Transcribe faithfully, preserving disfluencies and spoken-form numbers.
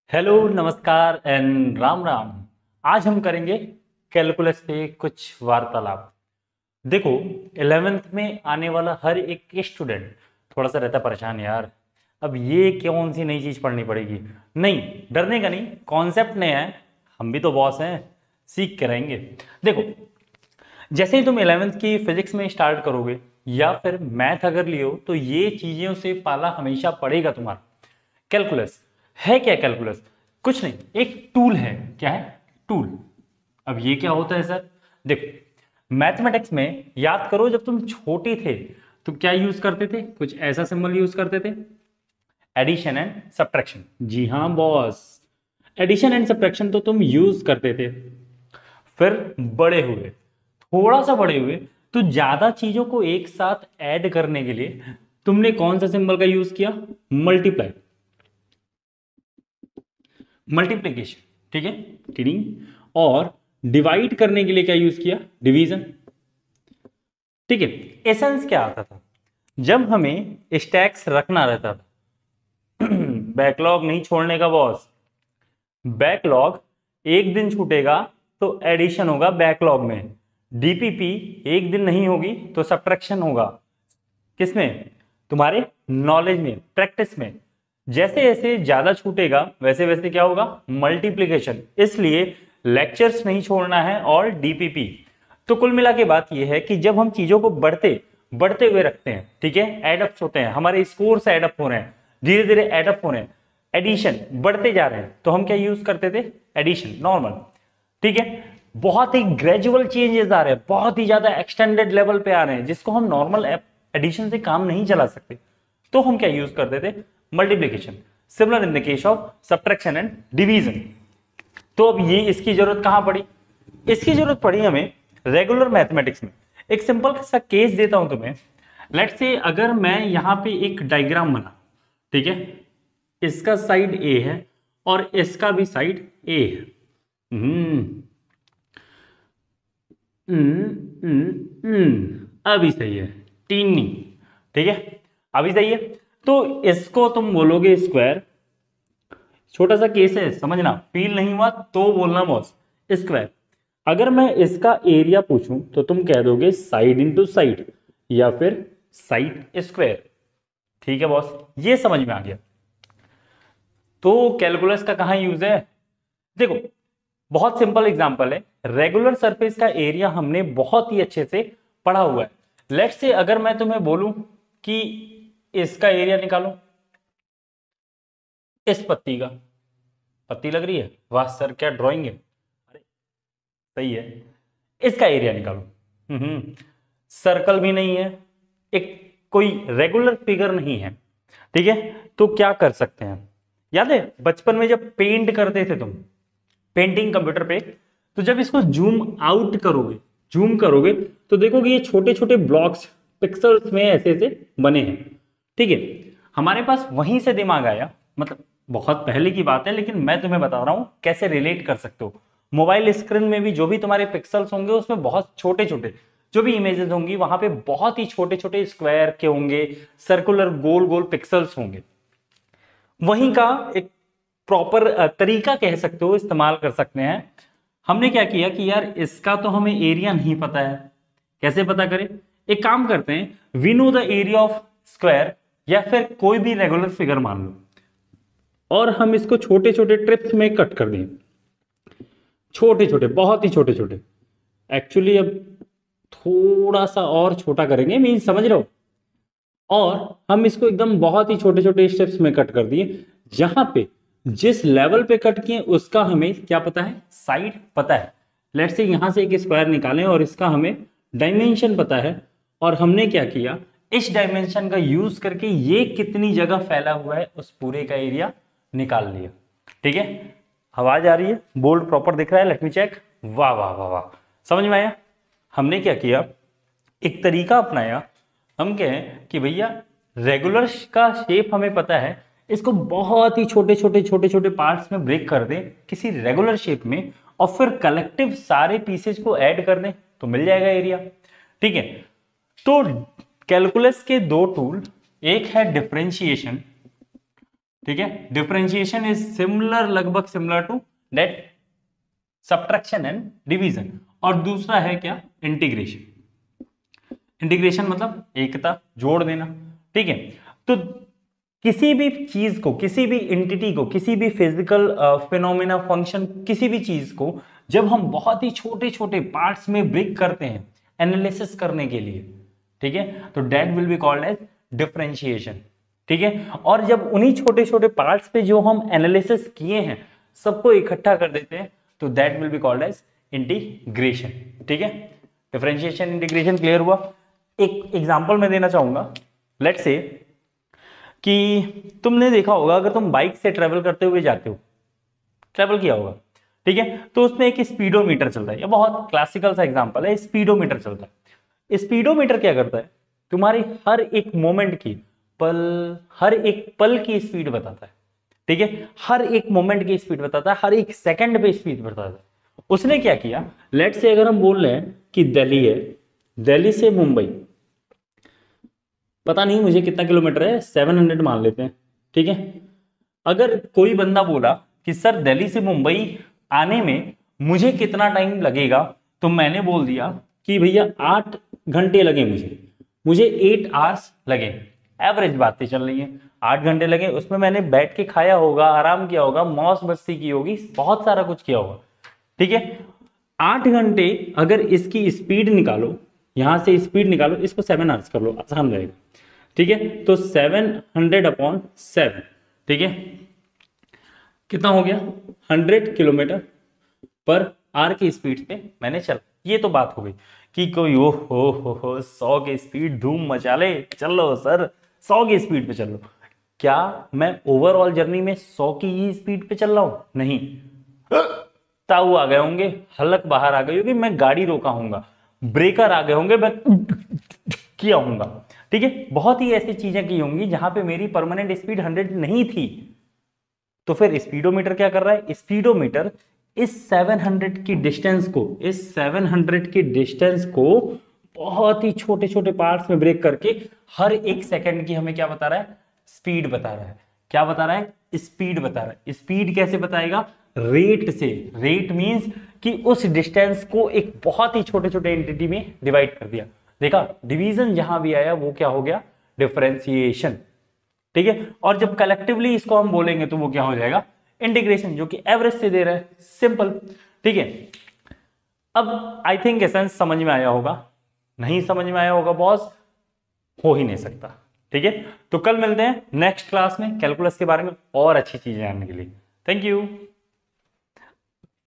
Hello नमस्कार and Ram Ram. आज हम करेंगे कैलकुलस पे कुछ वार्तालाप। देखो, इलेवेंथ में आने वाला हर एक स्टूडेंट थोड़ा सा रहता परेशान, यार अब ये कौन सी नई चीज पढ़नी पड़ेगी। नहीं, डरने का नहीं, कॉन्सेप्ट नया है, हम भी तो बॉस हैं, सीख के रहेंगे। देखो, जैसे ही तुम इलेवेंथ की फिजिक्स में स्टार्ट करोगे या फिर मैथ अगर लियो तो ये चीजों से पाला हमेशा पड़ेगा तुम्हारा। कैलकुलस है क्या? कैलकुलस कुछ नहीं, एक टूल है। क्या है? टूल। अब ये क्या होता है सर? देखो, मैथमेटिक्स में याद करो, जब तुम छोटे थे तो क्या यूज करते थे? कुछ ऐसा सिंबल यूज करते थे, एडिशन एंड सब्ट्रैक्शन। जी हाँ बॉस, एडिशन एंड सब्ट्रैक्शन तो तुम यूज करते थे। फिर बड़े हुए, थोड़ा सा बड़े हुए तो ज्यादा चीजों को एक साथ ऐड करने के लिए तुमने कौन सा सिंबल का यूज किया? Multiply, multiplication. ठीक है, टीडिंग। और डिवाइड करने के लिए क्या यूज किया? डिवीजन। ठीक है। एसेंस क्या आता था? जब हमें स्टैक्स रखना रहता था, बैकलॉग नहीं छोड़ने का बॉस। बैकलॉग एक दिन छूटेगा तो एडिशन होगा बैकलॉग में, डीपीपी एक दिन नहीं होगी तो सब्ट्रैक्शन होगा। किसमें? तुम्हारे नॉलेज में, प्रैक्टिस में। जैसे जैसे ज्यादा छूटेगा वैसे वैसे क्या होगा? मल्टीप्लीकेशन। इसलिए लेक्चर्स नहीं छोड़ना है और डीपीपी। तो कुल मिला के बात यह है कि जब हम चीजों को बढ़ते बढ़ते हुए रखते हैं, ठीक है, एडअप्स होते हैं, हमारे स्कोर से एडअप हो रहे हैं, धीरे धीरे एडअप हो रहे हैं, एडिशन बढ़ते जा रहे हैं, तो हम क्या यूज करते थे? Addition, normal. ठीक है। बहुत ही ग्रेजुअल चेंजेस आ रहे हैं, बहुत ही ज्यादा एक्सटेंडेड लेवल पे आ रहे हैं, जिसको हम नॉर्मल एडिशन से काम नहीं चला सकते, तो हम क्या यूज करते थे? Multiplication. Similar in the case of subtraction and division. तो अब ये इसकी जरूरत कहां पड़ी? इसकी जरूरत पड़ी हमें रेगुलर मैथमेटिक्स में। एक सिंपल सा केस देता हूं तुम्हें। लेट्स से अगर मैं यहां पे एक डायग्राम बना, ठीक है, इसका साइड ए है और इसका भी साइड ए है। हम्म हम्म हम्म हम्म, अभी सही है, टीनी। ठीक है, अभी सही है। तो इसको तुम बोलोगे स्क्वायर। छोटा सा केस है, समझना, फील नहीं हुआ तो बोलना बॉस। स्क्वायर। अगर मैं इसका एरिया पूछूं तो तुम कह दोगे साइड इंटू साइड या फिर साइड स्क्वायर। ठीक है बॉस, ये समझ में आ गया। तो कैलकुलस का कहां यूज है? देखो, बहुत सिंपल एग्जांपल है। रेगुलर सरफेस का एरिया हमने बहुत ही अच्छे से पढ़ा हुआ है। लेट्स से अगर मैं तुम्हें बोलूं कि इसका एरिया निकालो, इस पत्ती का। पत्ती लग रही है? वाह सर, क्या ड्राइंग है। अरे सही है। इसका एरिया निकालो। हम्म सर्कल भी नहीं है, एक कोई रेगुलर फिगर नहीं है। ठीक है, तो क्या कर सकते हैं? याद है बचपन में जब पेंट करते थे तुम, पेंटिंग कंप्यूटर पे, तो जब इसको जूम आउट करोगे, जूम करोगे, तो देखोगे ये छोटे छोटे ब्लॉक्स पिक्सल्स में ऐसे ऐसे बने हैं। ठीक है, हमारे पास वहीं से दिमाग आया, मतलब बहुत पहले की बात है, लेकिन मैं तुम्हें बता रहा हूं कैसे रिलेट कर सकते हो। मोबाइल स्क्रीन में भी जो भी तुम्हारे पिक्सल्स होंगे उसमें बहुत छोटे छोटे जो भी इमेजेस होंगी, वहां पे बहुत ही छोटे छोटे स्क्वायर के होंगे, सर्कुलर गोल गोल पिक्सल्स होंगे। वहीं का एक प्रॉपर तरीका कह सकते हो, इस्तेमाल कर सकते हैं। हमने क्या किया कि यार इसका तो हमें एरिया नहीं पता है, कैसे पता करें? एक काम करते हैं, we know the area of square या फिर कोई भी रेगुलर फिगर मान लो, और हम इसको छोटे छोटे ट्रिप्स में कट कर दें। छोटे छोटे, बहुत ही छोटे छोटे। एक्चुअली अब थोड़ा सा और छोटा करेंगे, मीन समझ रहे हो? और हम इसको एकदम बहुत ही छोटे छोटे स्टेप्स में कट कर दिए। जहां पे जिस लेवल पे कट किए उसका हमें क्या पता है? साइड पता है। लेट्स से यहां से एक स्क्वायर निकालें और इसका हमें डायमेंशन पता है, और हमने क्या किया, इस डायमेंशन का यूज करके ये कितनी जगह फैला हुआ है उस पूरे का एरिया निकाल लिया। ठीक है, आवाज आ रही है? बोल्ड प्रॉपर दिख रहा है? Let me check. वाह वाह वाह वाह, समझ में आया? हमने क्या किया, एक तरीका अपनाया। हम कहें कि भैया रेगुलर का शेप हमें पता है, इसको बहुत ही छोटे छोटे छोटे छोटे पार्ट्स में ब्रेक कर दें किसी रेगुलर शेप में, और फिर कलेक्टिव सारे पीसेज को ऐड कर दें तो मिल जाएगा एरिया। ठीक है, तो कैलकुलस के दो टूल, एक है डिफरेंशिएशन ठीक है, डिफरेंशिएशन इज सिमिलर, लगभग similar to that subtraction and division. और दूसरा है क्या, इंटीग्रेशन। इंटीग्रेशन मतलब एकता, जोड़ देना। ठीक है, तो किसी भी चीज को, किसी भी एंटिटी को, किसी भी फिजिकल फिनोमेना, फंक्शन, किसी भी चीज को जब हम बहुत ही छोटे छोटे पार्ट्स में ब्रेक करते हैं एनालिसिस करने के लिए, ठीक है, तो that will be called as differentiation. ठीक है, और जब उन्हीं छोटे छोटे पार्ट्स पे जो हम एनालिसिस किए हैं सबको इकट्ठा कर देते हैं तो that will be called as integration. ठीक है, डिफरेंशिएशन, इंटीग्रेशन क्लियर हुआ। एक एग्जांपल मैं देना चाहूंगा। लेट्स से कि तुमने देखा होगा, अगर तुम बाइक से ट्रेवल करते हुए जाते हो, ट्रेवल किया होगा, ठीक है, तो उसमें एक स्पीडोमीटर चलता है। ये बहुत क्लासिकल सा एग्जांपल है, स्पीडोमीटर चलता है। स्पीडोमीटर क्या करता है, तुम्हारी हर एक मोमेंट की, पल हर एक पल की स्पीड बताता है। ठीक है, हर एक मोमेंट की स्पीड बताता है, हर एक सेकंड पे स्पीड बताता है। उसने क्या किया, लेट से अगर हम बोल रहे हैं कि दिल्ली है, दिल्ली से मुंबई पता नहीं मुझे कितना किलोमीटर है, सेवन हंड्रेड मान लेते हैं। ठीक है, अगर कोई बंदा बोला कि सर दिल्ली से मुंबई आने में मुझे कितना टाइम लगेगा, तो मैंने बोल दिया कि भैया आठ घंटे लगे, मुझे मुझे एट आवर्स लगे। एवरेज बातें चल रही हैं, आठ घंटे लगे, उसमें मैंने बैठ के खाया होगा, आराम किया होगा, मौज मस्ती की होगी, बहुत सारा कुछ किया होगा। ठीक है, आठ घंटे अगर इसकी स्पीड निकालो, यहां से स्पीड निकालो, इसको सेवन आवर्स कर लो, आसान रहेगा। ठीक है, तो सेवन हंड्रेड अपॉन सेवन, ठीक है, कितना हो गया, हंड्रेड किलोमीटर पर आर की स्पीड पे मैंने चल। ये तो बात हो गई कि कोई ओ हो हो हो सौ की स्पीड धूम मचा ले, चलो सर सौ की स्पीड पे चल लो। क्या मैं ओवरऑल जर्नी में सौ की ही स्पीड पे चल रहा हूं, नहीं, ताऊ आ गए होंगे, हलक बाहर आ गई होगी, मैं गाड़ी रोका हूंगा, ब्रेकर आ गए होंगे, मैं किया हूंगा। ठीक है, बहुत ही ऐसी चीजें की होंगी जहां पे मेरी परमानेंट स्पीड हंड्रेड नहीं थी। तो फिर स्पीडोमीटर क्या कर रहा है, स्पीडोमीटर इस सेवन हंड्रेड की डिस्टेंस को, इस सेवन हंड्रेड की डिस्टेंस को बहुत ही छोटे छोटे पार्ट्स में ब्रेक करके हर एक सेकंड की हमें क्या बता रहा है, स्पीड बता रहा है। क्या बता रहा है, स्पीड बता रहा है। स्पीड कैसे बताएगा, रेट से। रेट मींस कि उस डिस्टेंस को एक बहुत ही छोटे छोटे एंटिटी में डिवाइड कर दिया। देखा, डिवीजन जहां भी आया वो क्या हो गया, डिफरेंशिएशन। ठीक है, और जब कलेक्टिवली इसको हम बोलेंगे तो वो क्या हो जाएगा, इंटीग्रेशन, जो कि एवरेज से दे रहा है, सिंपल। ठीक है, अब आई थिंक एसेंस समझ में आया होगा। नहीं समझ में आया होगा बॉस, हो ही नहीं सकता। ठीक है, तो कल मिलते हैं नेक्स्ट क्लास में कैलकुलस के बारे में और अच्छी चीजें जानने के लिए। Thank you.